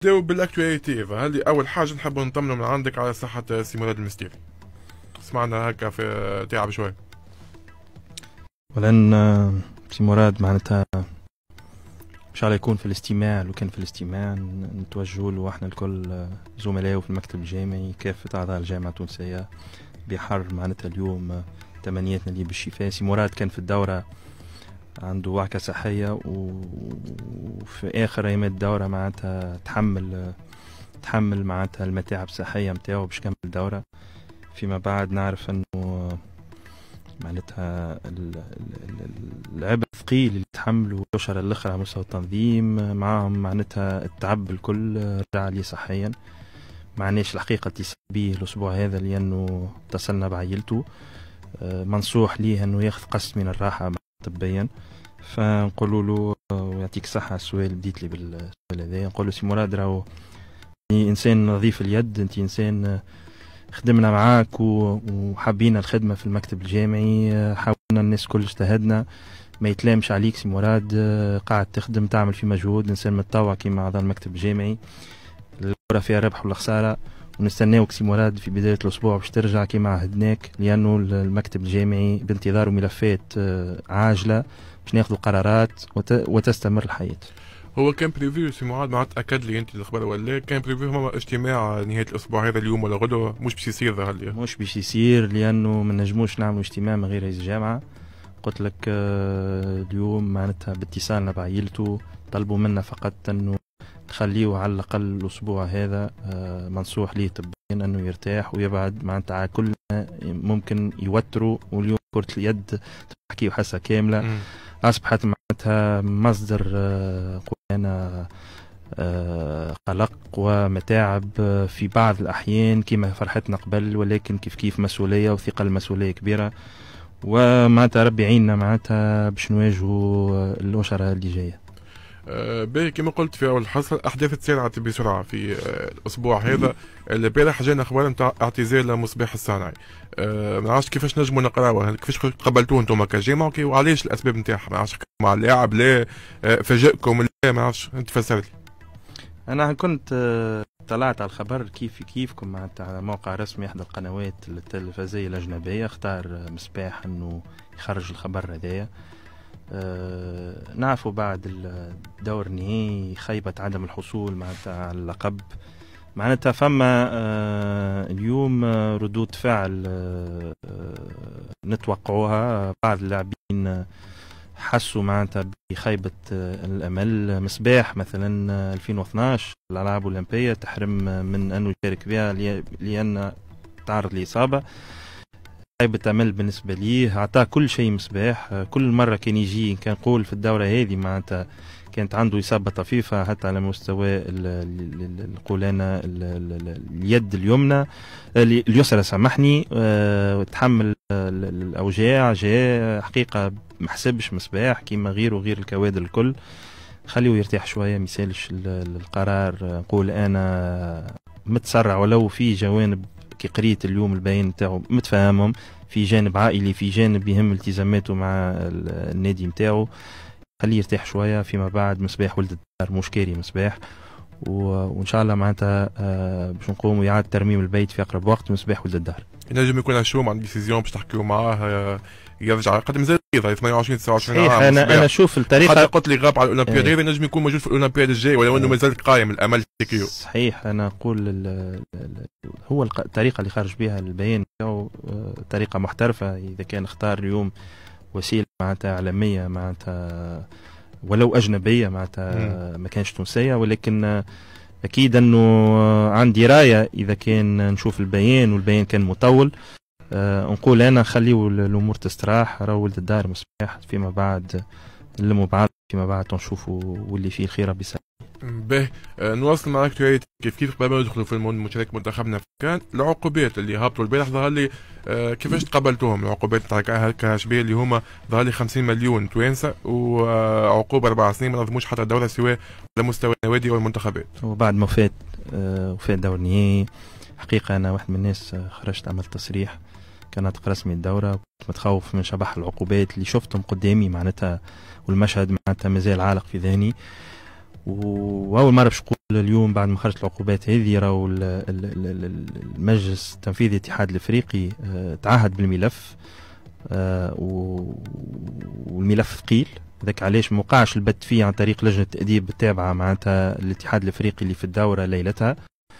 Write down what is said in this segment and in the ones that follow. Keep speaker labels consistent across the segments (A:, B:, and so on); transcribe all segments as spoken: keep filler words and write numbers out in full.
A: نبداو بالاكtualité. هذه اول حاجه نحب نطمنوا من عندك على صحه سي مراد المستيري. سمعنا هكا في تعب شوي.
B: ولان سي مراد معناتها ان شاء الله يكون في الاستماع. لو كان في الاستماع نتوجهوا له احنا الكل زملائه في المكتب الجامعي كافه اعضاء الجامعه التونسيه بحر معناتها اليوم تمنياتنا ليه بالشفاء. سي مراد كان في الدوره عنده وعكة صحية وفي آخر أيام الدورة معناتها تحمل تحمل معناتها المتاعب الصحية متاعه باش كمل الدورة. فيما بعد نعرف أنه معناتها العبء الثقيل اللي تحمله الأشهر الأخرى على مستوى التنظيم معاهم معناتها التعب الكل رجع لي صحيا. معناش الحقيقة اتصال به الأسبوع هذا لأنه اتصلنا بعيلته منصوح ليه أنه ياخذ قسط من الراحة طبيا. فنقولوا له ويعطيك الصحة. السؤال بديت لي بالسؤال هذا نقول له سي مراد راهو انسان نظيف اليد، انت انسان خدمنا معاك وحابين الخدمة في المكتب الجامعي، حاولنا الناس كل اجتهدنا، ما يتلامش عليك سي مراد، قاعد تخدم تعمل في مجهود، انسان متطوع كيما اعضاء المكتب الجامعي، الكرة فيها ربح ولا خسارة، ونستناوك سي مراد في بداية الأسبوع باش ترجع كيما عهدناك، لأنه المكتب الجامعي بانتظار ملفات عاجلة باش ناخذوا قرارات وتستمر الحياة.
A: هو كان بريفيو سي مراد ما تأكد لي أنت الأخبار ولا كان بريفيو هما اجتماع نهاية الأسبوع هذا اليوم ولا غدوة؟ مش باش يصير ظهر لي.
B: مش باش يصير لأنه ما نجموش نعملوا اجتماع من غير رئيس الجامعة. قلت لك اليوم معناتها باتصالنا بعائلته طلبوا منا فقط أنه نخليه على الأقل الأسبوع هذا منصوح ليه طبيا أنه يرتاح ويبعد معناتها كل ممكن يوتروا. واليوم كرة اليد تحكي وحصة كاملة م. أصبحت معناتها مصدر قلنا قلق ومتاعب في بعض الأحيان كما فرحتنا قبل، ولكن كيف كيف مسؤولية وثقل مسؤولية كبيرة، ومعناتها ربي يعيننا معناتها باش نواجهوا الأشهر اللي جاية.
A: أه باهي كما قلت في اول حصه الاحداث تسارعت بسرعه في أه الاسبوع هذا. البارح جانا اخبار نتاع اعتزال مصباح الصانعي. أه ما نعرفش كيفاش نجموا نقراوها، كيفاش قبلتوه انتم كجامعه وعلاش الاسباب نتاعها؟ ما نعرفش مع اللاعب لا أه فاجئكم لا ما نعرفش، انت فسر لي.
B: انا كنت طلعت على الخبر كيف كيفكم معناتها على موقع رسمي احدى القنوات التلفزيونيه الاجنبيه، اختار مصباح انه يخرج الخبر هذايا. أه نعرفوا بعد الدور النهائي خيبة عدم الحصول معناتها على اللقب. معناتها فما أه اليوم ردود فعل أه نتوقعوها. بعض اللاعبين حسوا معناتها بخيبة أه الأمل. مصباح مثلا ألفين واثناش الألعاب الأولمبية تحرم من أنه يشارك بها لأن تعرض لإصابة. خيبة أمل بالنسبة ليه، أعطاه كل شيء مصباح. كل مرة كان يجي كان نقول في الدورة هذه معناتها كانت عنده إصابة طفيفة حتى على مستوى القولانة اليد اليمنى اليسرى سامحني، وتحمل الأوجاع. جاء حقيقة ما حسبش مصباح كيما غيره غير الكوادر الكل. خليه يرتاح شوية، ميسالش القرار. نقول أنا متسرع ولو في جوانب كي قريت اليوم البيان نتاعو متفاهمهم، في جانب عائلي في جانب يهم التزاماته مع النادي نتاعو. خليه يرتاح شويه. فيما بعد مصباح ولد الدار مش كاري مصباح، وان شاء الله معناتها باش نقوموا اعاده ترميم البيت في اقرب وقت. مصباح ولد الدار
A: ينجم يكون هالشو مع ديسيزيون باش تحكيو معاه يرجع قد مازال ثمانية وعشرين تسعة وعشرين عام.
B: انا انا اشوف الطريقه
A: حتى قلت لي غاب على الاولمبياد هذا نجم يكون موجود في الاولمبياد الجاي ولو انه مازال قايم الامل تكيو.
B: صحيح. انا اقول هو الطريقه اللي خرج بها البيان نتاعو طريقه محترفه. اذا كان اختار اليوم وسيله معناتها عالميه معناتها ولو اجنبيه معناتها ما كانش تونسيه، ولكن اكيد انه عندي رايه اذا كان نشوف البيان والبيان كان مطول. أه نقول انا خليو الامور تستراح. راه ولد الدار مصباح فيما بعد نلموا بعض فيما بعد نشوفوا واللي فيه الخير بسلام.
A: باهي أه نواصل معك كيف كيف قبل ما ندخلوا في مشاركة منتخبنا. كان العقوبات اللي هبطوا البارح ظهر لي أه كيفاش تقبلتوهم؟ العقوبات تاع كاشبيه اللي هما ظهر لي خمسين مليون توانسه وعقوبه اربع سنين ما نظموش حتى الدوره سواء على مستوى النوادي او المنتخبات.
B: وبعد ما فات أه وفات دور النهائي حقيقه انا واحد من الناس خرجت عملت تصريح كان ناطق رسمي الدوره، كنت متخوف من شبح العقوبات اللي شفتهم قدامي معناتها والمشهد معناتها مازال عالق في ذهني. واول مره باش نقول اليوم بعد ما خرجت العقوبات هذه راهو المجلس التنفيذي الاتحاد الافريقي تعهد بالملف، والملف ثقيل. ذاك علاش ما وقعش البت فيه عن طريق لجنه التاديب التابعه معناتها الاتحاد الافريقي اللي في الدوره ليلتها،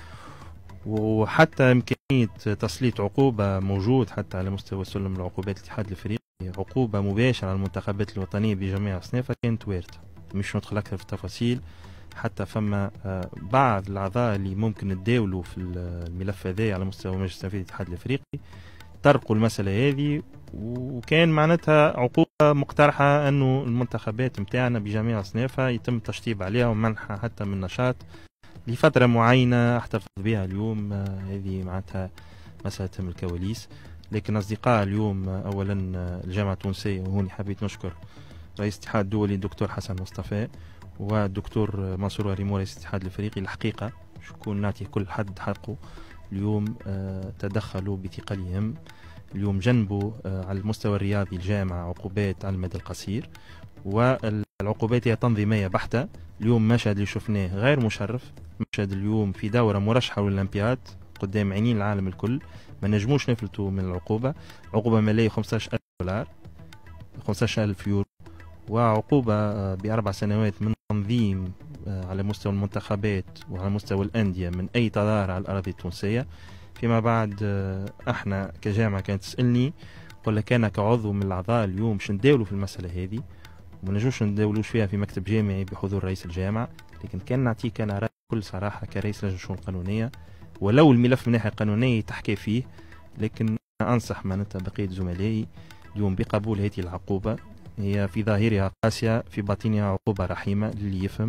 B: وحتى امكانيه تسليط عقوبه موجود حتى على مستوى سلم العقوبات الاتحاد الافريقي، عقوبه مباشره على المنتخبات الوطنيه بجميع اصنافها كانت وارده. مش ندخل اكثر في التفاصيل، حتى فما بعض الاعضاء اللي ممكن يتداولوا في الملف هذا على مستوى مجلس التنفيذي الاتحاد الافريقي طرقوا المساله هذه، وكان معناتها عقوبه مقترحه انه المنتخبات نتاعنا بجميع اصنافها يتم التشطيب عليها ومنحها حتى من نشاط لفتره معينه احتفظ بها اليوم. هذه معناتها مساله من الكواليس. لكن اصدقاء اليوم اولا الجامعه التونسيه، وهوني حبيت نشكر رئيس الاتحاد الدولي الدكتور حسن مصطفى والدكتور منصور وريمو رئيس الاتحاد الافريقي الحقيقه شكون نعطي كل حد حقه. اليوم تدخلوا بثقلهم، اليوم جنبوا على المستوى الرياضي الجامعة عقوبات على المدى القصير، والعقوبات هي تنظيمية بحتة. اليوم مشهد اللي شفناه غير مشرف، مشهد اليوم في دورة مرشحة للأولمبياد قدام عينين العالم الكل، ما نجموش نفلتوا من العقوبة. عقوبة مالية خمسة عشر ألف دولار، خمسة عشر ألف يورو، وعقوبة بأربع سنوات من تنظيم على مستوى المنتخبات وعلى مستوى الأندية من أي تظاهرة على الأراضي التونسية. فيما بعد احنا كجامعة كانت تسألني قل لك أنا كعضو من الأعضاء اليوم باش نداولوا في المسألة هذه، وما نجوش نداولوش فيها في مكتب جامعي بحضور رئيس الجامعة، لكن كان نعطيك أنا رأي بكل صراحة كرئيس لجنة الشؤون القانونية، ولو الملف من ناحية قانونية تحكي فيه، لكن أنصح معناتها بقية زملائي اليوم بقبول هذه العقوبة. هي في ظاهرها قاسية، في باطنها عقوبة رحيمة للي يفهم.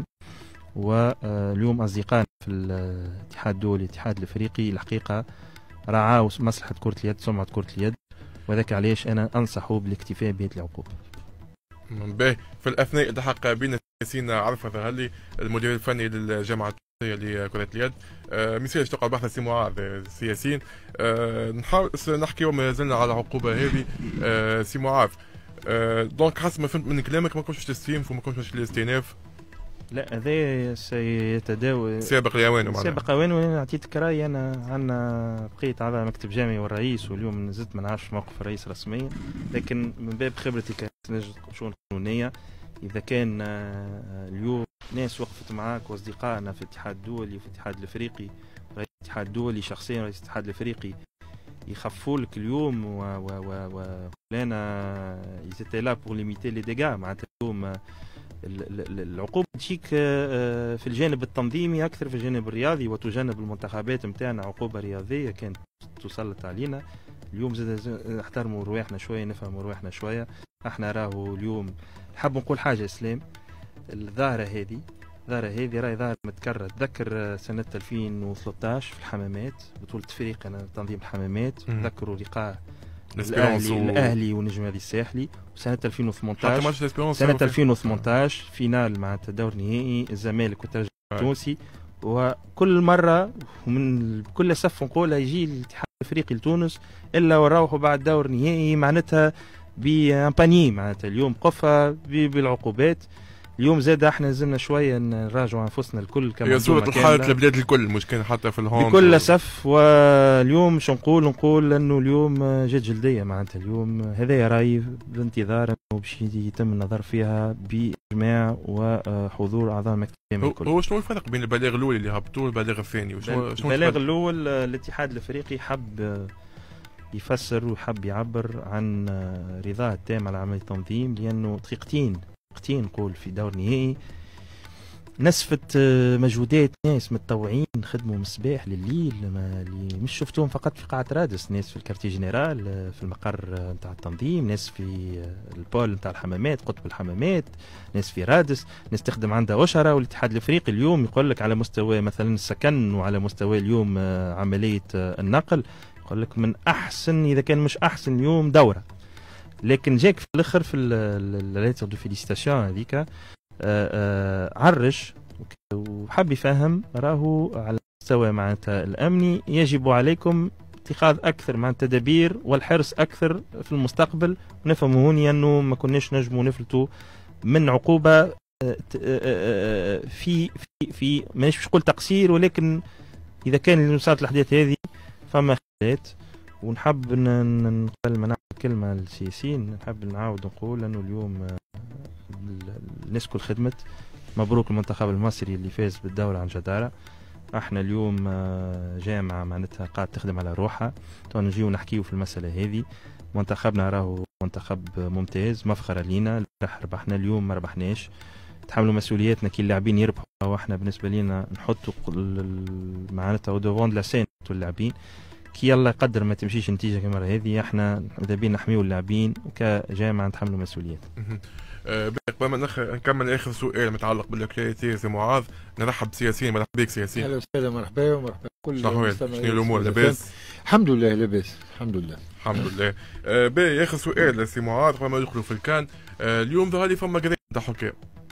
B: واليوم أصدقائنا في الاتحاد الدولي الاتحاد الافريقي الحقيقة رعاوا مصلحة كرة اليد، سمعة كرة اليد، وذاك علاش أنا أنصحه بالاكتفاء بهذه العقوبة.
A: باهي. في الأثناء التحق بين السياسيين عرفت هلي المدير الفني للجامعة التونسية لكرة اليد، أه مثال تقع بحث سي معاذ السياسيين، أه نحاول نحكي وما زلنا على العقوبة هذه. أه سي معاذ، أه دونك حسب ما فهمت من كلامك ما كنتش تستينف وما كنتش للاستئناف.
B: لا هذا سيتداول
A: سابق لأوانه معناها.
B: سابق أوانه. عطيتك رأي أنا، عندنا بقيت على مكتب جامعي والرئيس، واليوم زدت ما نعرفش موقف الرئيس رسميا، لكن من باب خبرتي كنجم شؤون قانونية، إذا كان اليوم ناس وقفت معاك وأصدقائنا في الاتحاد الدولي وفي الاتحاد الأفريقي، رئيس الاتحاد الدولي شخصيا رئيس الاتحاد الأفريقي يخفوا لك اليوم و و و و لنا يزيتي لا بور ليميتي لي ديغا. معناتها اليوم العقوبة تجيك في الجانب التنظيمي أكثر في الجانب الرياضي، وتجنب المنتخبات متاعنا عقوبة رياضية كانت تسلط علينا. اليوم زاد نحترموا رواحنا شوية، نفهموا رواحنا شوية. احنا راهو اليوم حاب نقول حاجة إسلام، الظاهرة هذه الظاهرة هذه راهي ظاهرة متكررة. تذكر سنة ألفين وثلاثة عشر في الحمامات، بطولة أفريقيا تنظيم الحمامات، تذكروا لقاء الأهلي و... الأهلي ونجم هذه الساحلي. وسنة ألفين وثمانية عشر سنة ألفين وثمانية عشر فينال معناتها دور نهائي الزمالك والترجي التونسي، وكل مرة من كل صف نقولها يجي الاتحاد الافريقي لتونس الا وراوحوا بعد دور نهائي معناتها بامباني. معناتها اليوم قفة بالعقوبات. اليوم زاد احنا زلنا شويه نراجعوا انفسنا الكل كما
A: هي صورة الحالة البلاد الكل، مش كان حتى في الهون
B: بكل و... سف. واليوم شو نقول نقول انه اليوم جد جلديه. معناتها اليوم هذا راي بانتظار انه باش يتم النظر فيها باجماع وحضور اعضاء المكتب الكل.
A: هو شنو الفرق بين البلاغ الاول اللي هبطوه والبلاغ الثاني؟
B: وشنو البلاغ الاول الاتحاد الافريقي حب يفسر وحب يعبر عن رضاه التام على عمليه التنظيم، لانه دقيقتين دقيقتين نقول في دور نهائي نسفت مجهودات ناس متطوعين خدموا من الصباح لليل، اللي مش شفتوهم فقط في قاعة رادس، ناس في الكارتي جنرال في المقر نتاع التنظيم، ناس في البول نتاع الحمامات قطب الحمامات، ناس في رادس، ناس تخدم عندها أشرة. والاتحاد الافريقي اليوم يقول لك على مستوى مثلا السكن وعلى مستوى اليوم عملية النقل يقول لك من احسن اذا كان مش احسن اليوم دورة. لكن جاك في الاخر في الليتر دو فيليستاسيون هذيك عرج وحب يفهم راهو على المستوى معناتها الامني يجب عليكم اتخاذ اكثر مع التدابير والحرص اكثر في المستقبل. ونفهموا هوني انه ما كناش نجموا نفلتوا من عقوبه في في في مانيش باش نقول تقصير، ولكن اذا كان صارت الاحداث هذه فما خلات. ونحب قبل ما نعمل كلمه للسياسيين نحب نعاود نقول انه اليوم الناس كل خدمت. مبروك المنتخب المصري اللي فاز بالدورة عن جدارة. احنا اليوم جامعة معناتها قاعد تخدم على روحها، تو نجيو نحكيو في المسألة هذه. منتخبنا راهو منتخب ممتاز، مفخرة لينا. البارح ربحنا، اليوم ما ربحناش. تحملوا مسؤولياتنا كي اللاعبين يربحوا، واحنا بالنسبة لنا نحطوا معناتها او دوفون لا سين اللاعبين. كي الله يقدر ما تمشيش نتيجة كما هذه، احنا اذا بينا نحميو اللاعبين وكجامعة نتحملوا مسؤوليات.
A: قبل ما نكمل اخر سؤال متعلق بالاكtualité سي معاذ، نرحب بسياسيين. مرحبا بك سياسيين.
C: اهلا وسهلا، مرحبا ومرحبا كل
A: شنو الامور؟ لاباس؟
C: الحمد لله لاباس الحمد لله
A: الحمد لله. آه باهي، اخر سؤال سي معاذ قبل ما ندخلوا في الكان. آه اليوم ظهر لي فما قضيه تاع حكام.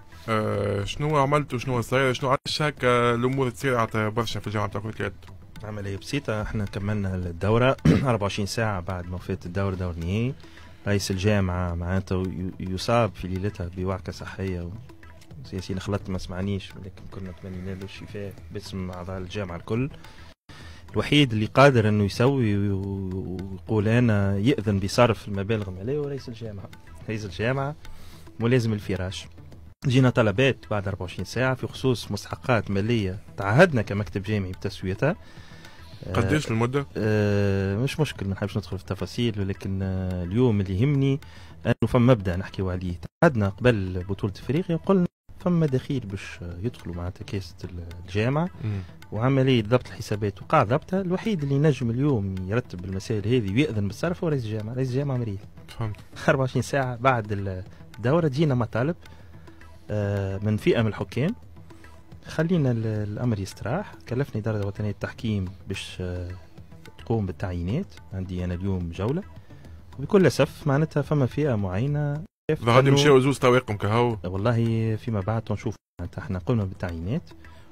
A: آه شنو عملتوا؟ شنو صاير؟ شنو علاش هكا الامور تسير برشا في الجامعه تاع كرة اليد؟
B: عملية بسيطة، احنا كملنا الدورة أربعة وعشرين ساعة بعد ما فات الدورة دور نهائي. رئيس الجامعة معناتها يصاب في ليلتها بوعكة صحية، وسياسيين خلطت ما سمعنيش، لكن كنا نتمنى له الشفاء باسم أعضاء الجامعة الكل. الوحيد اللي قادر انه يسوي ويقول انا يأذن بصرف المبالغ المالية هو رئيس الجامعة. رئيس الجامعة ملازم الفراش. جينا طلبات بعد أربعة وعشرين ساعة في خصوص مستحقات مالية تعهدنا كمكتب جامعي بتسويتها.
A: قديش المدة؟
B: آه مش مشكل، ما نحبش ندخل في التفاصيل، ولكن آه اليوم اللي يهمني انه فما مبدا نحكيو عليه. تعهدنا قبل بطولة افريقيا وقلنا فما دخيل باش يدخلوا معناتها كاسة الجامعة م. وعملية ضبط الحسابات وقع ضبطها. الوحيد اللي نجم اليوم يرتب المسائل هذه ويأذن بالصرف هو رئيس الجامعة. رئيس الجامعة مريض.
A: فهمت.
B: أربعة وعشرين ساعة بعد الدورة جينا مطالب آه من فئة من الحكام، خلينا الامر يستراح. كلفني اداره الوطنيه التحكيم باش تقوم بالتعيينات. عندي انا اليوم جوله، وبكل اسف معناتها فما فئه معينه
A: غادي يمشيو زوز طواقم كهو.
B: والله فيما بعد نشوف. معناتها احنا قمنا بالتعيينات،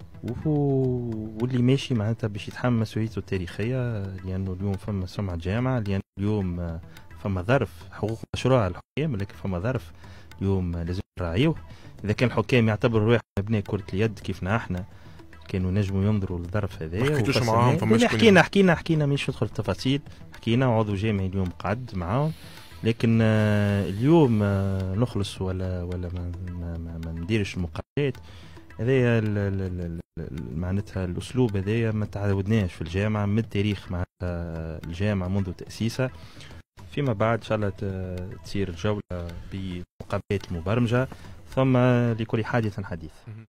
B: واللي ماشي معناتها باش يتحمل مسؤوليته التاريخيه، لانه اليوم فما سمعه جامعه، لان اليوم فما ظرف حقوق مشروع الحكام، لكن فما ظرف اليوم لازم نراعيوه. إذا كان الحكام يعتبروا روحهم أبناء كرة اليد كيفنا احنا، كانوا نجموا ينظروا للظرف هذايا.
A: ما حكيتوش معاهم؟
B: فماش حكينا حكينا حكينا مش ندخل في التفاصيل. حكينا وعضو جامعي اليوم قعد معاهم، لكن آه اليوم آه نخلص ولا ولا ما, ما, ما, ما نديرش المقابلات هذايا. معناتها الأسلوب هذايا ما تعودناش في الجامعة من التاريخ. معناتها الجامعة منذ تأسيسها. فيما بعد إن شاء الله تصير الجولة بمقابلات المبرمجة، ثم لكل حادث حديث.